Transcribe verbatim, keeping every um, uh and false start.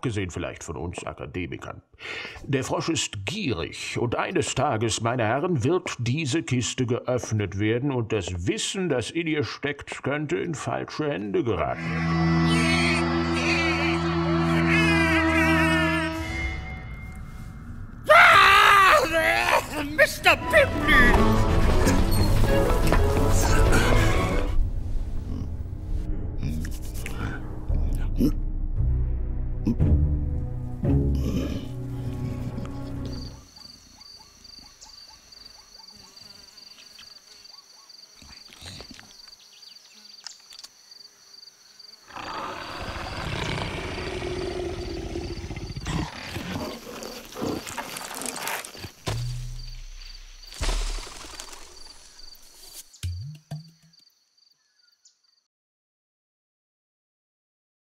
abgesehen vielleicht von uns Akademikern. Der Frosch ist gierig, und eines Tages, meine Herren, wird diese Kiste geöffnet werden, und das Wissen, das in ihr steckt, könnte in falsche Hände geraten. Ah, Mister Pimply! Mm-hmm.